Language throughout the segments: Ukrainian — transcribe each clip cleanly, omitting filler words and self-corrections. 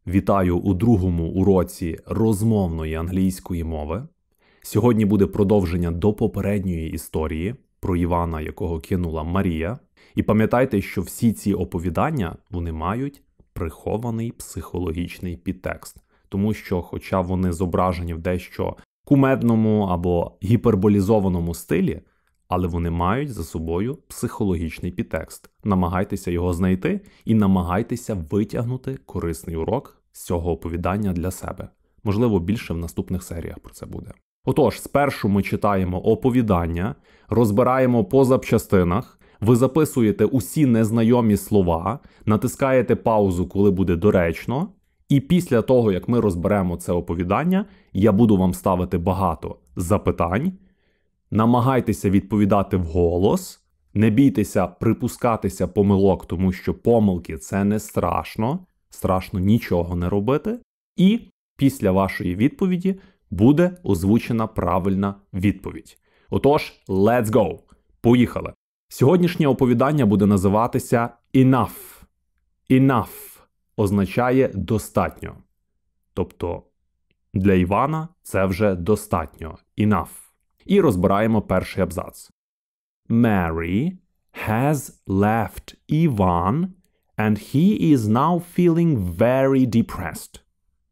Вітаю у другому уроці розмовної англійської мови. Сьогодні буде продовження до попередньої історії про Івана, якого кинула Марія. І пам'ятайте, що всі ці оповідання, вони мають прихований психологічний підтекст. Тому що, хоча вони зображені в дещо кумедному або гіперболізованому стилі, але вони мають за собою психологічний підтекст. Намагайтеся його знайти і намагайтеся витягнути корисний урок з цього оповідання для себе. Можливо, більше в наступних серіях про це буде. Отож, спершу ми читаємо оповідання, розбираємо по запчастинах, ви записуєте усі незнайомі слова, натискаєте паузу, коли буде доречно, і після того, як ми розберемо це оповідання, я буду вам ставити багато запитань. Намагайтеся відповідати вголос, не бійтеся припускатися помилок, тому що помилки – це не страшно, страшно нічого не робити. І після вашої відповіді буде озвучена правильна відповідь. Отож, let's go! Поїхали! Сьогоднішнє оповідання буде називатися Enough. Enough означає «достатньо». Тобто для Івана це вже достатньо. Enough. І розбираємо перший абзац. Mary has left Ivan and he is now feeling very depressed.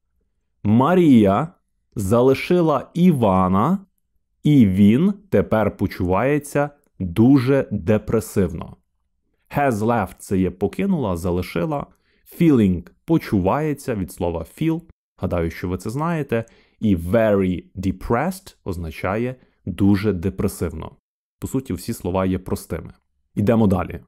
Марія залишила Івана, і він тепер почувається дуже депресивно. Has left – це є покинула, залишила. Feeling – почувається від слова feel. Гадаю, що ви це знаєте. І very depressed означає дуже депресивно. По суті, всі слова є простими. Йдемо далі.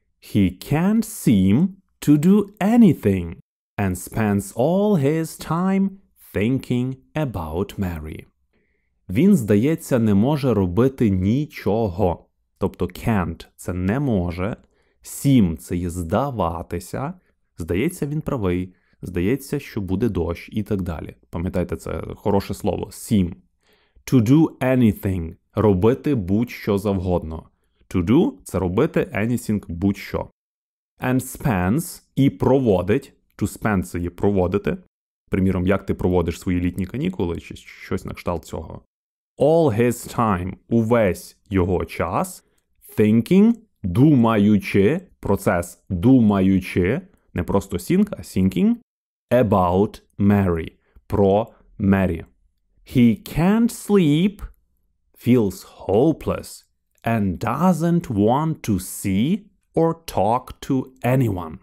He can't seem to do anything and spends all his time thinking about Mary. Він, здається, не може робити нічого. Тобто can't – це не може, seem – це є здаватися, здається, він правий, здається, що буде дощ і так далі. Пам'ятайте, це хороше слово seem. To do anything – робити будь-що завгодно. To do – це робити anything – будь-що. And spends – і проводить. To spend – це є проводити. Приміром, як ти проводиш свої літні канікули, чи щось на кшталт цього. All his time – увесь його час. Thinking – думаючи, процес думаючи, не просто think, а thinking. About Mary – про Мері. He can't sleep, feels hopeless, and doesn't want to see or talk to anyone.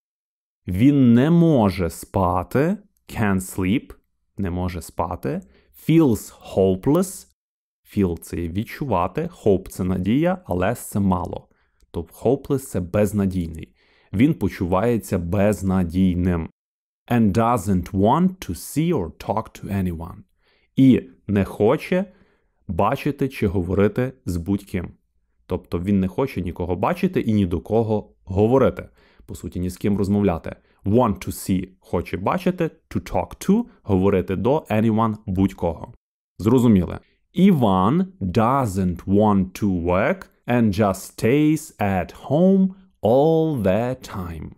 Він не може спати, can't sleep, не може спати, feels hopeless, feel – це відчувати, hope – це надія, але це мало. Тобто hopeless – це безнадійний. Він почувається безнадійним. And doesn't want to see or talk to anyone. І не хоче бачити чи говорити з будь-ким. Тобто він не хоче нікого бачити і ні до кого говорити. По суті, ні з ким розмовляти. Want to see – хоче бачити, to talk to – говорити до, anyone – будь-кого. Зрозуміли? Іван doesn't want to work and just stays at home all the time.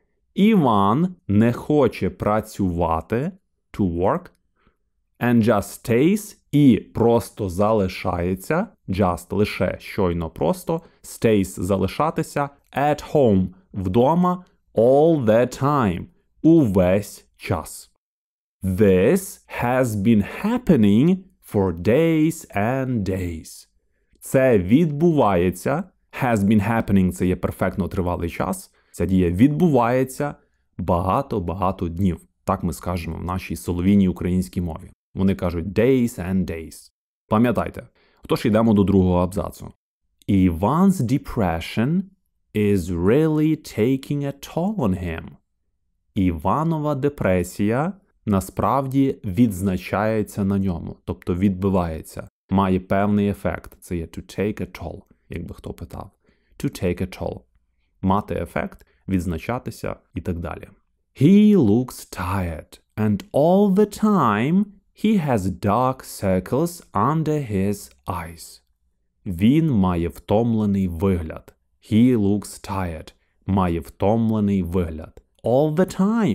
Іван не хоче працювати, to work, and just stays, і просто залишається, just лише щойно просто, stays залишатися, at home вдома, all the time, увесь час. This has been happening for days and days. Це відбувається, has been happening – це є перфектно тривалий час, ця дія відбувається багато-багато днів. Так ми скажемо в нашій солов'їній українській мові. Вони кажуть days and days. Пам'ятайте. Отож, йдемо до другого абзацу. Ivan's depression is really taking a toll on him. Іванова депресія насправді відзначається на ньому, тобто відбивається, має певний ефект. Це є to take a toll, якби хто питав. To take a toll. Мати ефект, відзначатися і так далі. He looks tired, and all the time he has dark circles under his eyes. Він має втомлений вигляд. He looks tired. Має втомлений вигляд. All the time.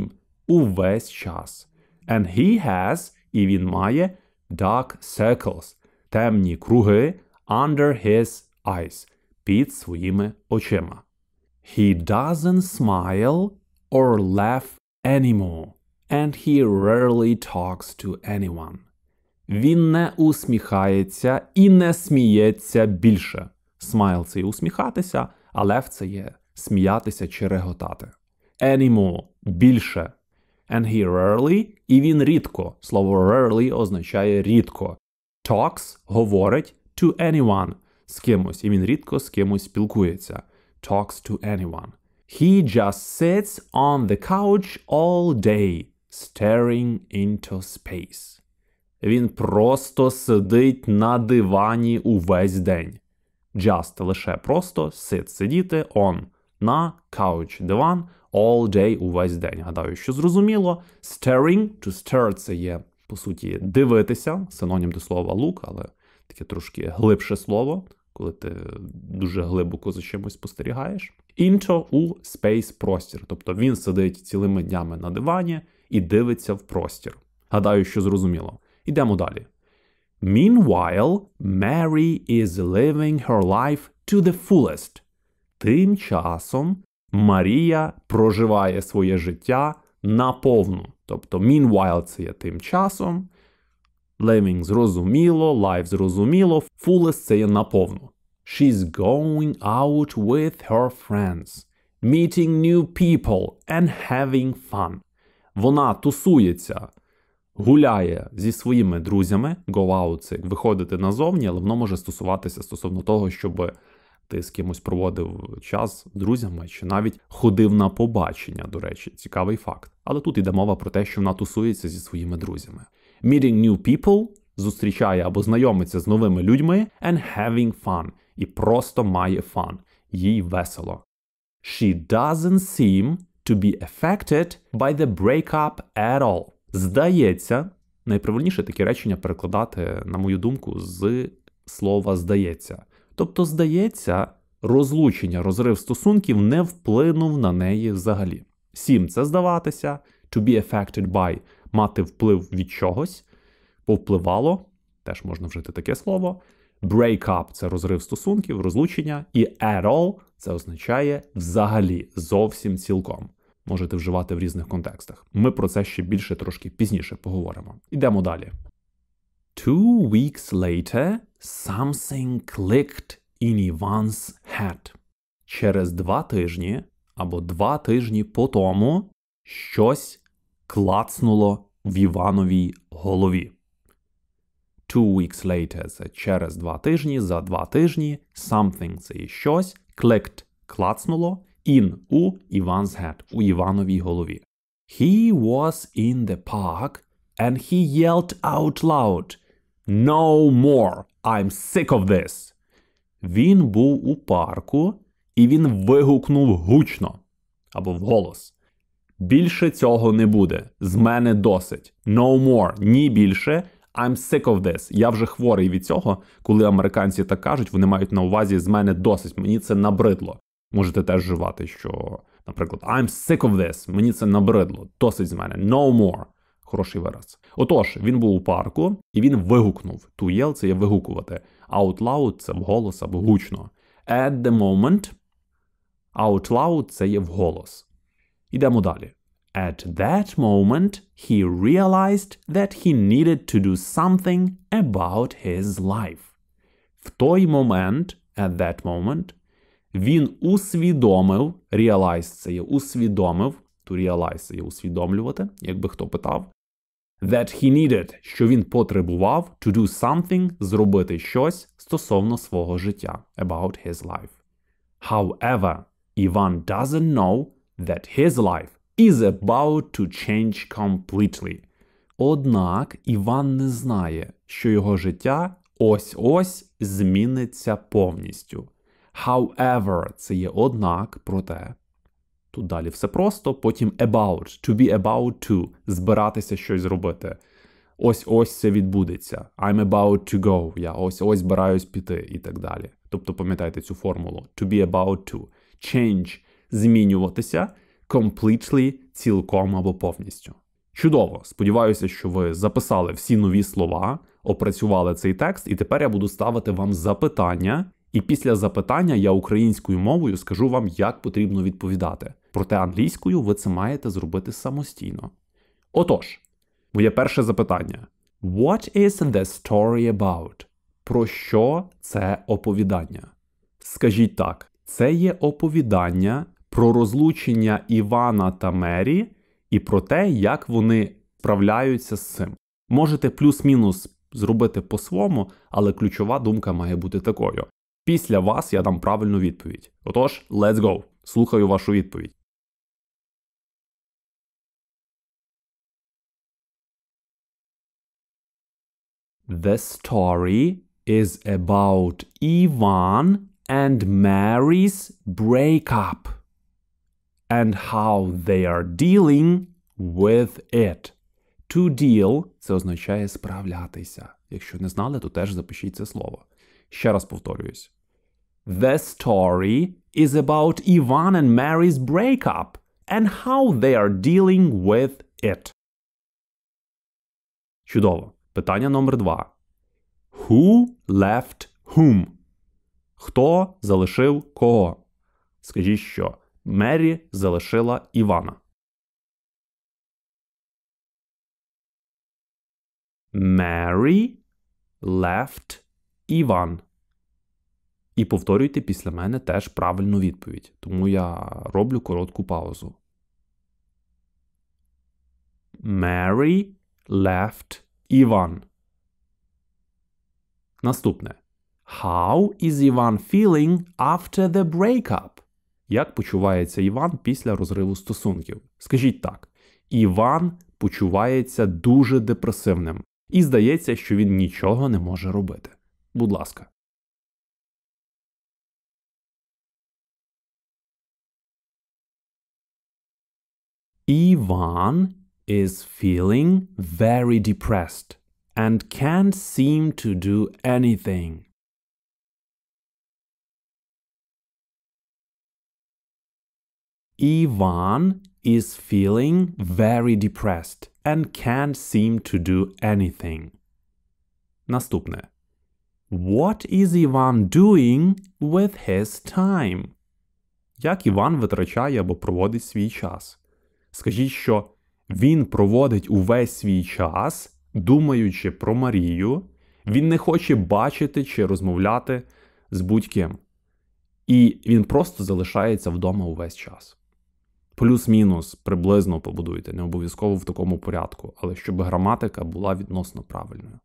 увесь час. And he has, і він має, dark circles, темні круги under his eyes, під своїми очима. He doesn't smile or laugh anymore, and he rarely talks to anyone. Він не усміхається і не сміється більше. Smile – це є усміхатися, а laugh – це є сміятися чи реготати. Anymore – більше. And he rarely – і він рідко. Слово rarely означає рідко. Talks – говорить to anyone – з кимось. І він рідко з кимось спілкується. Talks to anyone. He just sits on the couch all day, staring into space. Він просто сидить на дивані увесь день. Just – лише просто, sit – сидіти, on – на, couch – диван, all day – увесь день. Гадаю, що зрозуміло. Staring – to stare – це є, по суті, дивитися, синонім до слова look, але таке трошки глибше слово, коли ти дуже глибоко за чимось спостерігаєш. Into – у space – простір. Тобто він сидить цілими днями на дивані і дивиться в простір. Гадаю, що зрозуміло. Ідемо далі. Meanwhile, Mary is living her life to the fullest. Тим часом Марія проживає своє життя наповну. Тобто meanwhile – це є тим часом, living – зрозуміло, life – зрозуміло, fullest – це є наповну. She's going out with her friends, meeting new people and having fun. Вона тусується, гуляє зі своїми друзями, go out – це виходити назовні, але воно може стосуватися стосовно того, щоб ти з кимось проводив час з друзями, чи навіть ходив на побачення, до речі, цікавий факт. Але тут йде мова про те, що вона тусується зі своїми друзями. Meeting new people – зустрічає або знайомиться з новими людьми, and having fun – і просто має fun, їй весело. She doesn't seem to be affected by the breakup at all. Здається, найправильніше такі речення перекладати, на мою думку, з слова «здається». Тобто, здається, розлучення, розрив стосунків не вплинув на неї взагалі. Seem – це здаватися, to be affected by – мати вплив від чогось, повпливало, теж можна вжити таке слово. Break up – це розрив стосунків, розлучення, і at all – це означає взагалі, зовсім цілком. Можете вживати в різних контекстах. Ми про це ще більше трошки пізніше поговоримо. Ідемо далі. 2 weeks later, something clicked in Ivan's head. Через 2 тижні, або 2 тижні по тому, щось клацнуло в Івановій голові. 2 weeks later – це через 2 тижні, за 2 тижні, something – це і щось, clicked – клацнуло, in – у Ivan's head, у Івановій голові. He was in the park and he yelled out loud, "No more! I'm sick of this!" Він був у парку і він вигукнув гучно, або вголос. Більше цього не буде, з мене досить. No more, ні більше. I'm sick of this. Я вже хворий від цього. Коли американці так кажуть, вони мають на увазі з мене досить. Мені це набридло. Можете теж вживати, що, наприклад, I'm sick of this. Мені це набридло. Досить з мене. No more. Хороший вираз. Отож, він був у парку і він вигукнув. To yell – це є вигукувати. Out loud – це вголос або гучно. At the moment – out loud – це є вголос. Ідемо далі. At that moment, he realized that he needed to do something about his life. В той момент, at that moment, він усвідомив, realize – це є усвідомив, to realize – це є усвідомлювати, якби хто питав, that he needed, що він потребував, to do something – зробити щось стосовно свого життя, about his life. However, Ivan doesn't know that his life is about to change completely. Однак Іван не знає, що його життя ось-ось зміниться повністю. However – це є однак, проте. Тут далі все просто, потім about, to be about to, збиратися щось зробити. Ось-ось це відбудеться. I'm about to go, я ось-ось збираюсь піти і так далі. Тобто пам'ятайте цю формулу. To be about to. Change – змінюватися. Completely – цілком або повністю. Чудово! Сподіваюся, що ви записали всі нові слова, опрацювали цей текст, і тепер я буду ставити вам запитання, і після запитання я українською мовою скажу вам, як потрібно відповідати. Проте англійською ви це маєте зробити самостійно. Отож, моє перше запитання. What is the story about? Про що це оповідання? Скажіть так, це є оповідання про розлучення Івана та Мері і про те, як вони справляються з цим. Можете плюс-мінус зробити по-своєму, але ключова думка має бути такою. Після вас я дам правильну відповідь. Отож, let's go. Слухаю вашу відповідь. The story is about Ivan and Mary's breakup and how they are dealing with it. To deal – це означає справлятися. Якщо не знали, то теж запишіть це слово. Ще раз повторююсь. The story is about Ivan and Mary's breakup and how they are dealing with it. Чудово. Питання номер 2. Who left whom? Хто залишив кого? Скажіть, що Мері залишила Івана. Mary left Ivan. І повторюйте після мене теж правильну відповідь. Тому я роблю коротку паузу. Mary left Ivan. Наступне. How is Ivan feeling after the breakup? Як почувається Іван після розриву стосунків? Скажіть так. Іван почувається дуже депресивним. І здається, що він нічого не може робити. Будь ласка. Ivan is feeling very depressed and can't seem to do anything. Ivan is feeling very depressed and can't seem to do anything. Наступне. What is Ivan doing with his time? Як Іван витрачає або проводить свій час? Скажіть, що він проводить увесь свій час, думаючи про Марію, він не хоче бачити чи розмовляти з будь-ким. І він просто залишається вдома увесь час. Плюс-мінус, приблизно побудуйте, не обов'язково в такому порядку, але щоб граматика була відносно правильною.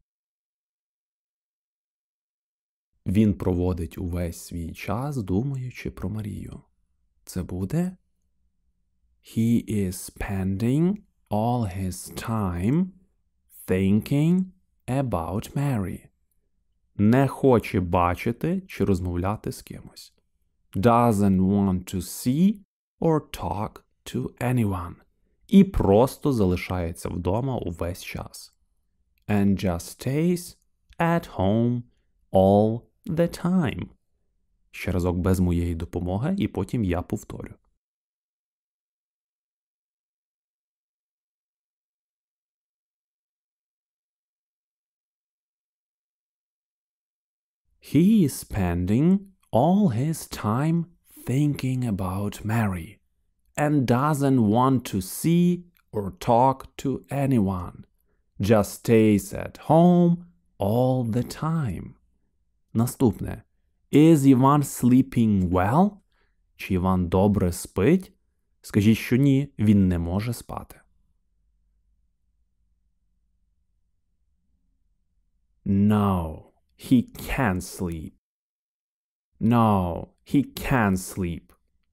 Він проводить увесь свій час, думаючи про Марію. Це буде He is spending all his time thinking about Mary. Не хоче бачити чи розмовляти з кимось. Doesn't want to see or talk to anyone. І просто залишається вдома увесь час. And just stays at home all the time. Ще разок без моєї допомоги, і потім я повторю. He is spending all his time thinking about Mary and doesn't want to see or talk to anyone. Just stays at home all the time. Наступне. Is Ivan sleeping well? Чи Іван добре спить? Скажіть, що ні, він не може спати. No, he can't sleep. No, he can't sleep.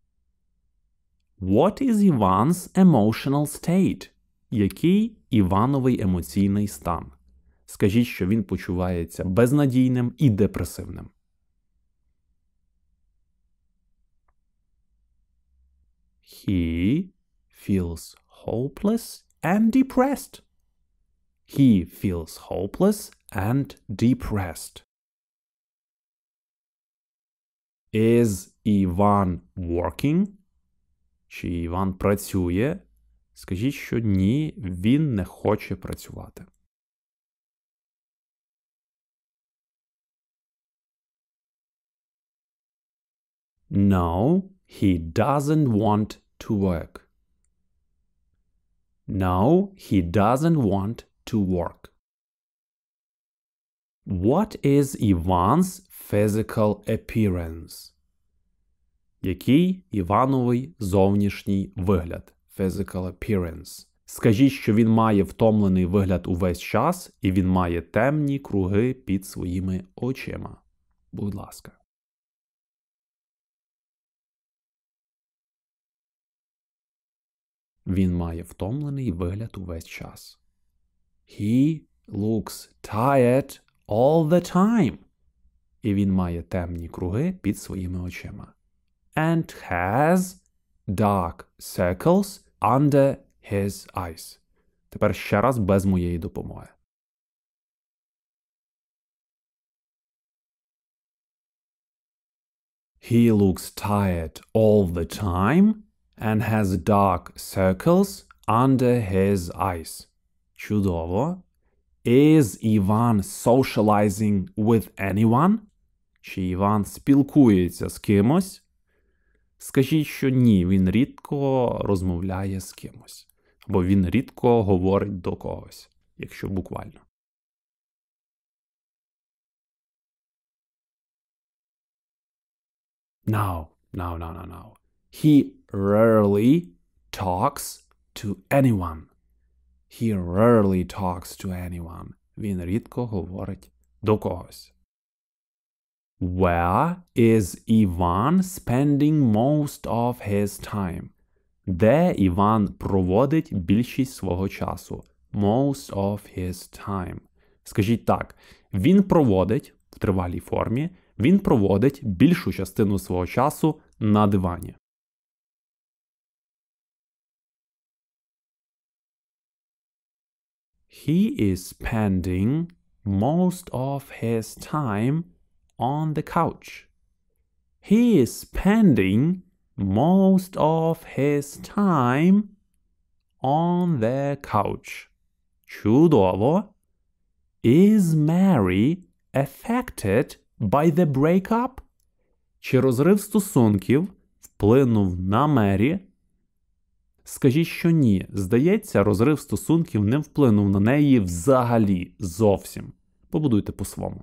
What is Ivan's emotional state? Який Івановий емоційний стан? Скажіть, що він почувається безнадійним і депресивним. He feels hopeless and depressed. He feels hopeless and depressed. Is Ivan working? Чи Іван працює? Скажіть, що ні, він не хоче працювати. No, he doesn't want to work. No, he doesn't want to work. What is Ivan's physical appearance? Який Івановий зовнішній вигляд? Physical appearance. Скажіть, що він має втомлений вигляд увесь час і він має темні круги під своїми очима. Будь ласка. Він має втомлений вигляд увесь час. He looks tired all the time. І він має темні круги під своїми очима. And has dark circles under his eyes. Тепер ще раз без моєї допомоги. He looks tired all the time and has dark circles under his eyes. Чудово. Is Ivan socializing with anyone? Чи Іван спілкується з кимось? Скажіть, що ні, він рідко розмовляє з кимось. Або він рідко говорить до когось, якщо буквально. No. He rarely talks to anyone. He rarely talks to anyone. Він рідко говорить до когось. Where is Ivan spending most of his time? Де Іван проводить більшість свого часу? Most of his time. Скажіть так, він проводить, в тривалій формі, він проводить більшу частину свого часу на дивані. He is spending most of his time on the couch. He is spending most of his time on the couch. Чудово. Is Mary affected by the breakup? Чи розрив стосунків вплинув на Мері? Скажіть, що ні. Здається, розрив стосунків не вплинув на неї взагалі, зовсім. Побудуйте по-свому.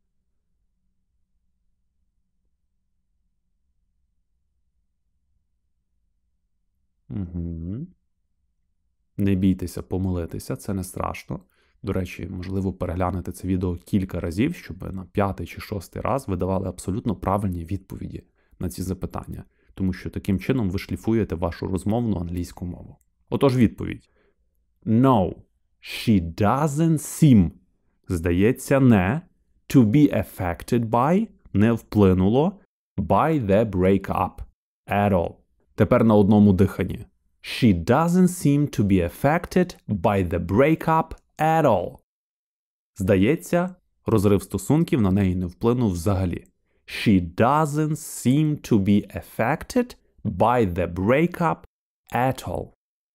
Угу. Не бійтеся помилитися, це не страшно. До речі, можливо, переглянути це відео кілька разів, щоб на 5-й чи 6-й раз ви давали абсолютно правильні відповіді на ці запитання, тому що таким чином ви шліфуєте вашу розмовну англійську мову. Отож відповідь. No, she doesn't seem, здається, не, to be affected by, не вплинуло, by the breakup at all. Тепер на одному диханні. She doesn't seem to be affected by the breakup at all. Здається, розрив стосунків на неї не вплинув взагалі. She doesn't seem to be affected by the breakup at all.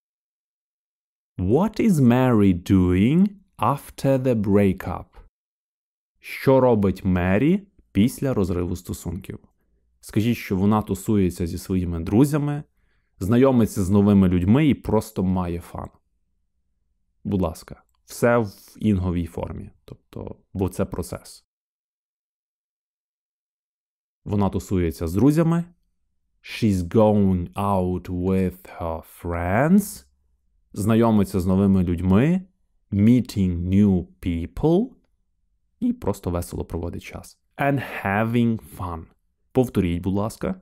What is Mary doing after the breakup? Що робить Мері після розриву стосунків? Скажіть, що вона тусується зі своїми друзями, знайомиться з новими людьми і просто має фан. Будь ласка, все в інговій формі, тобто, бо це процес. Вона тусується з друзями. She's going out with her friends. Знайомиться з новими людьми. Meeting new people. І просто весело проводить час. And having fun. Повторіть, будь ласка.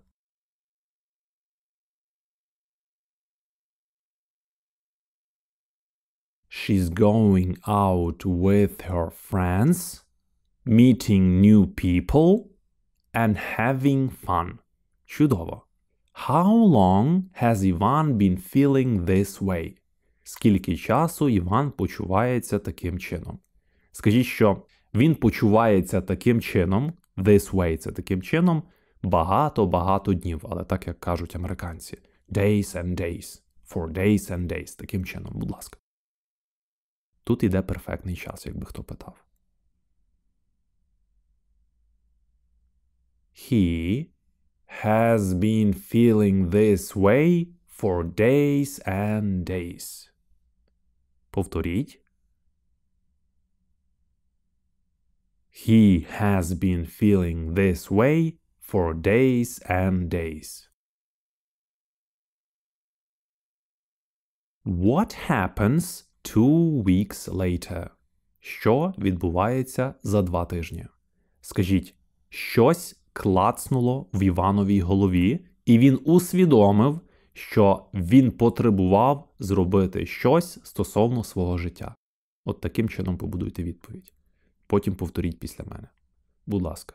She's going out with her friends, meeting new people, and having fun. Чудово. How long has Ivan been feeling this way? Скільки часу Іван почувається таким чином? Скажіть, що він почувається таким чином, this way – це таким чином, багато-багато днів, але так, як кажуть американці. days and days. For days and days. Таким чином, будь ласка. Тут іде перфектний час, якби хто питав. He has been feeling this way for days and days. Повторіть. He has been feeling this way for days and days. What happens 2 weeks later? Що відбувається за 2 тижні? Скажіть, щось клацнуло в Івановій голові, і він усвідомив, що він потребував зробити щось стосовно свого життя. От таким чином побудуйте відповідь. Потім повторіть після мене. Будь ласка.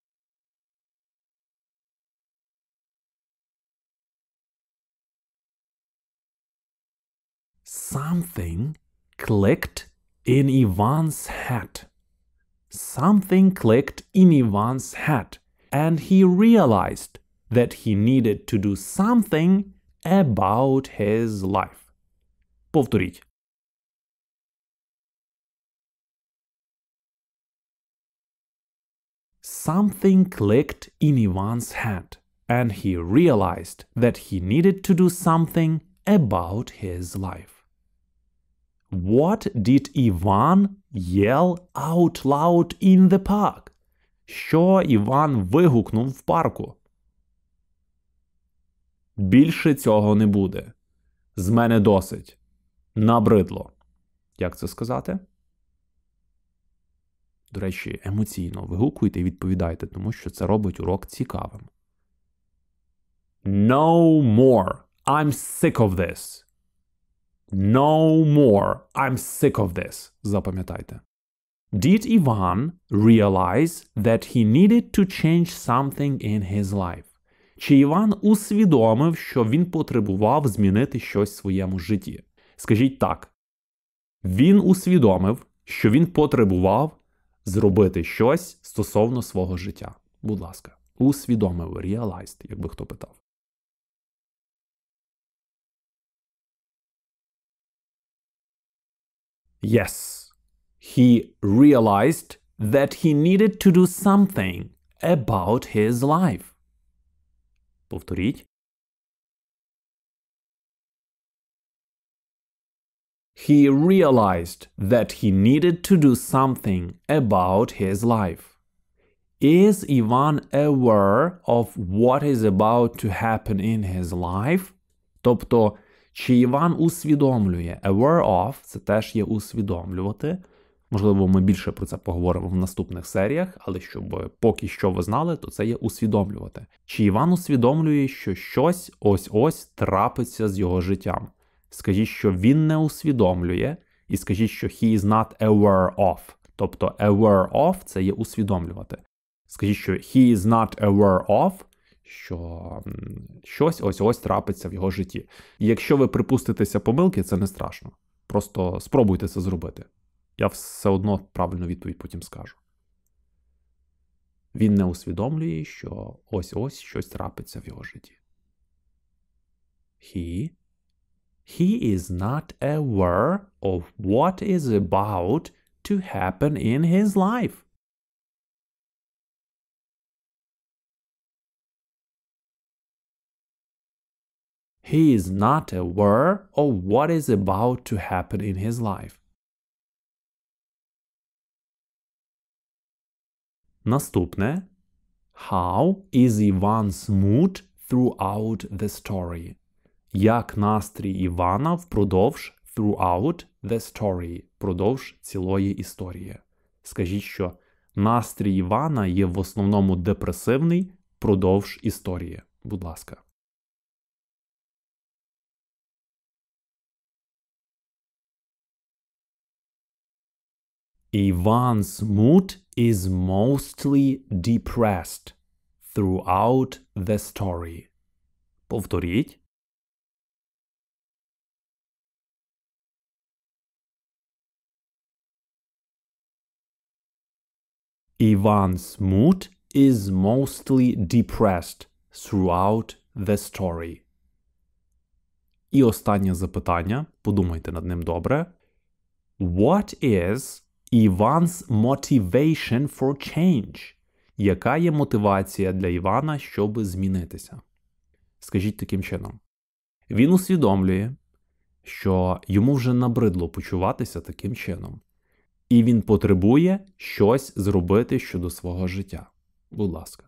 Something clicked in Ivan's hat. Something clicked in Ivan's hat, and he realized that he needed to do something about his life. Повторіть. Something clicked in Ivan's hat, and he realized that he needed to do something about his life. What did Ivan yell out loud in the park? Що Іван вигукнув в парку? Більше цього не буде. З мене досить. Набридло. Як це сказати? До речі, емоційно вигукуйте і відповідайте, тому що це робить урок цікавим. No more. I'm sick of this. No more. I'm sick of this. Запам'ятайте. Did Ivan realize that he needed to change something in his life? Чи Іван усвідомив, що він потребував змінити щось в своєму житті? Скажіть так. Він усвідомив, що він потребував зробити щось стосовно свого життя. Будь ласка. Усвідомив, realized, якби хто питав. Yes, he realized that he needed to do something about his life. Повторіть. He realized that he needed to do something about his life. Is Ivan aware of what is about to happen in his life? Тобто, чи Іван усвідомлює? Aware of – це теж є усвідомлювати. Можливо, ми більше про це поговоримо в наступних серіях, але щоб поки що ви знали, то це є усвідомлювати. Чи Іван усвідомлює, що щось ось-ось трапиться з його життям? Скажіть, що він не усвідомлює, і скажіть, що he is not aware of. Тобто aware of – це є усвідомлювати. Скажіть, що he is not aware of, що щось ось-ось трапиться в його житті. І якщо ви припуститеся помилки, це не страшно. Просто спробуйте це зробити. Я все одно правильну відповідь потім скажу. Він не усвідомлює, що ось-ось щось трапиться в його житті. He is not aware of what is about to happen in his life. He is not aware of what is about to happen in his life. Наступне. How is Ivan's mood throughout the story? Як настрій Івана впродовж throughout the story, впродовж цілої історії. Скажіть, що настрій Івана є в основному депресивний впродовж історії. Будь ласка. Ivan's mood is mostly depressed throughout the story. Повторіть. Ivan's mood is mostly depressed throughout the story. І останнє запитання, подумайте над ним добре. What is Ivan's motivation for change? Яка є мотивація для Івана, щоб змінитися? Скажіть таким чином. Він усвідомлює, що йому вже набридло почуватися таким чином. І він потребує щось зробити щодо свого життя. Будь ласка.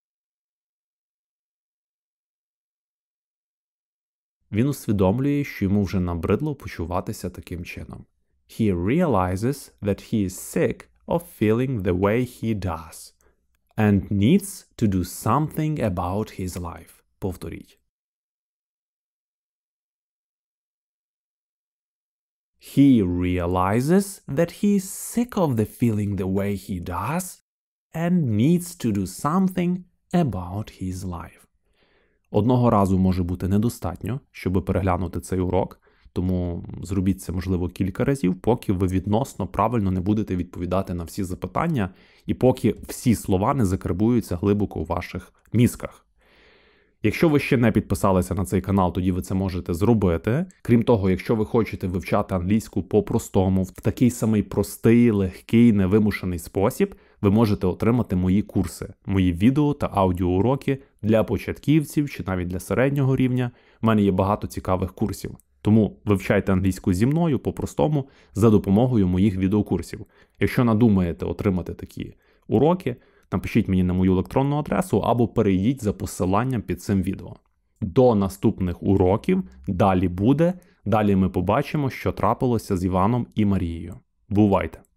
Він усвідомлює, що йому вже набридло почуватися таким чином. He realizes that he is sick of feeling the way he does and needs to do something about his life. Повторіть. He realizes that he is sick of the feeling the way he does and needs to do something about his life. Одного разу може бути недостатньо, щоб переглянути цей урок, тому зробіть це, можливо, кілька разів, поки ви відносно правильно не будете відповідати на всі запитання і поки всі слова не закарбуються глибоко у ваших мізках. Якщо ви ще не підписалися на цей канал, тоді ви це можете зробити. Крім того, якщо ви хочете вивчати англійську по-простому, в такий самий простий, легкий, невимушений спосіб, ви можете отримати мої курси, мої відео та аудіоуроки для початківців чи навіть для середнього рівня. У мене є багато цікавих курсів. Тому вивчайте англійську зі мною по-простому за допомогою моїх відеокурсів. Якщо надумаєте отримати такі уроки, напишіть мені на мою електронну адресу або перейдіть за посиланням під цим відео. До наступних уроків далі буде, далі ми побачимо, що трапилося з Іваном і Марією. Бувайте!